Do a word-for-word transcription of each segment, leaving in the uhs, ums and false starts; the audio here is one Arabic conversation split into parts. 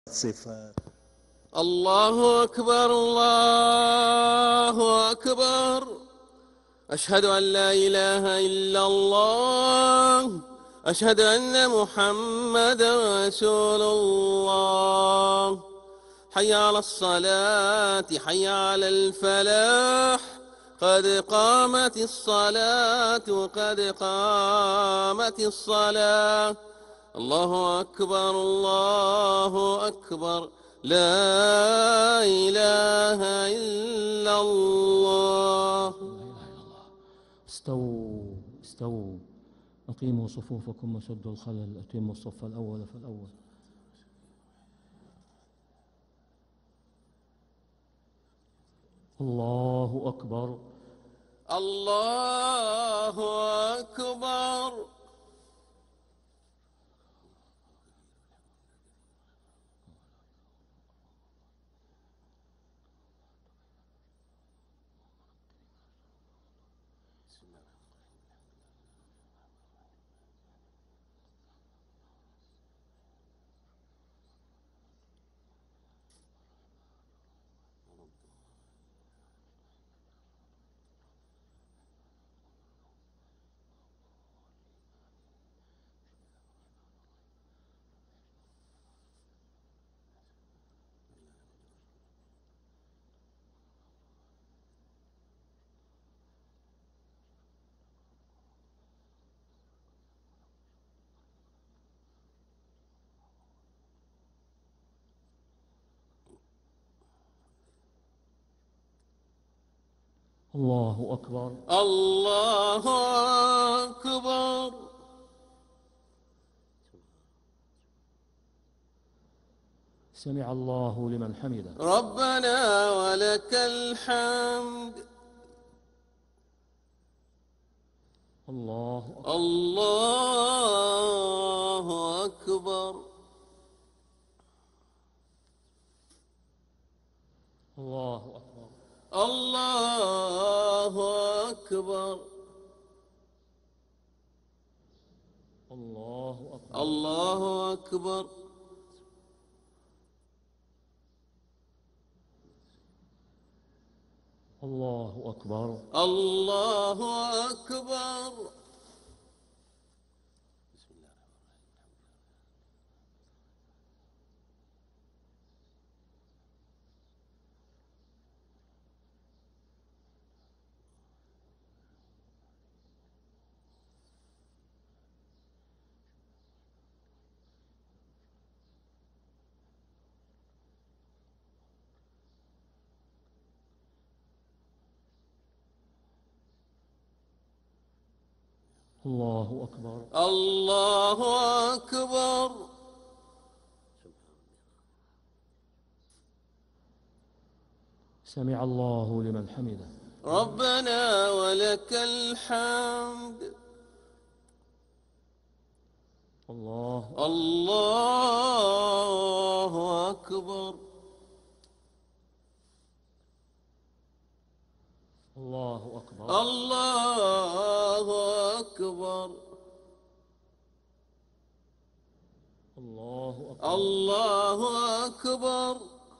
صفات. الله أكبر الله أكبر. أشهد أن لا إله إلا الله. أشهد أن محمدا رسول الله. حي على الصلاة حي على الفلاح. قد قامت الصلاة قد قامت الصلاة. الله أكبر الله أكبر. لا إله إلا الله. استووا استووا أقيموا صفوفكم وسدوا الخلل. أتموا الصف الأول فالأول. الله أكبر الله أكبر. الله أكبر الله أكبر. سمع الله لمن حمده. ربنا ولك الحمد. الله أكبر الله أكبر. الله أكبر الله أكبر. الله أكبر الله أكبر. الله أكبر الله أكبر. الله أكبر الله أكبر. سمع الله لمن حمده. ربنا ولك الحمد. الله الله أكبر. الله أكبر الله أكبر. الله أكبر الله أكبر.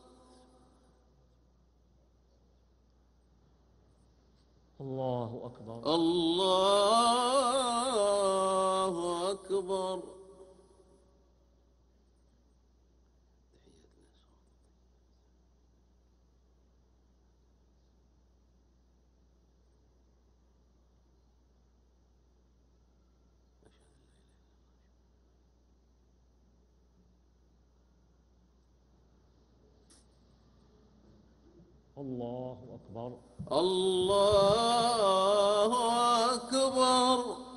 الله أكبر الله أكبر. الله أكبر الله أكبر.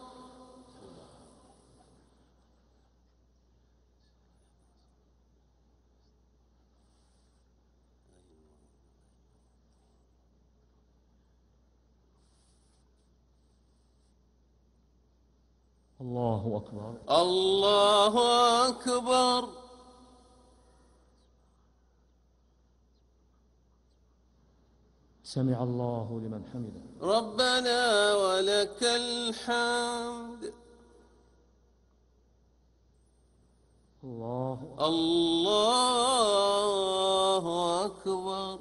الله أكبر الله أكبر. سمع الله لمن حمده. ربنا ولك الحمد. الله الله أكبر.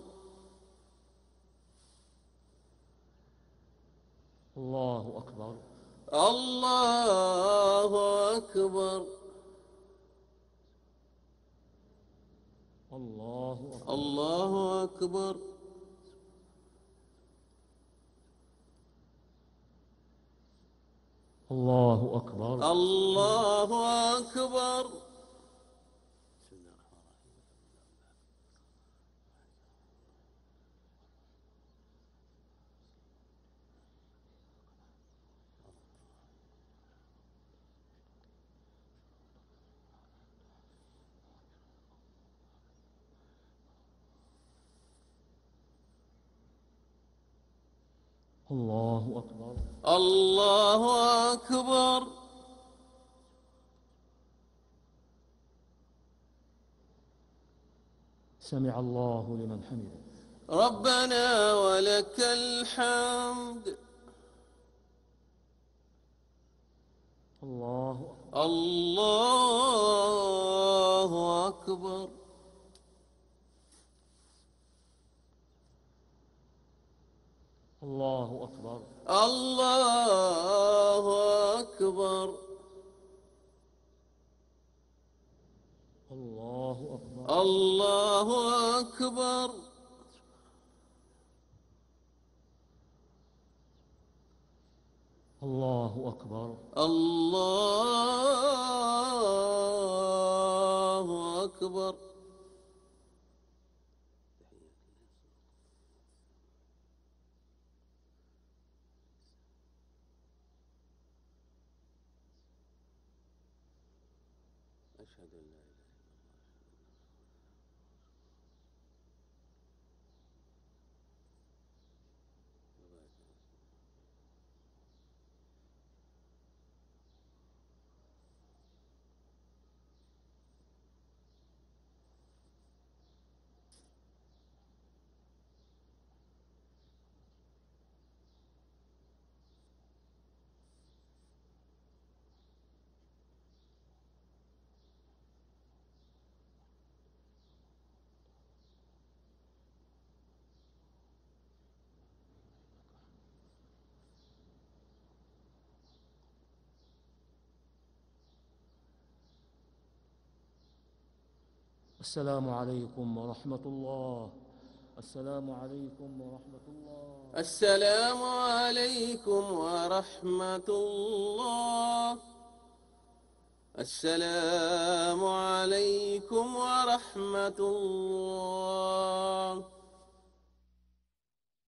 الله أكبر. الله أكبر. الله أكبر. الله أكبر. الله أكبر. الله أكبر. الله أكبر. الله أكبر. سمع الله لمن حمده. ربنا ولك الحمد. الله الله أكبر. الله أكبر. الله أكبر. الله أكبر. الله أكبر. الله أكبر. الله أكبر. أشهد أن لا إله إلا الله. السلام عليكم ورحمة الله. السلام عليكم ورحمة الله. السلام عليكم ورحمة الله. السلام عليكم ورحمة الله.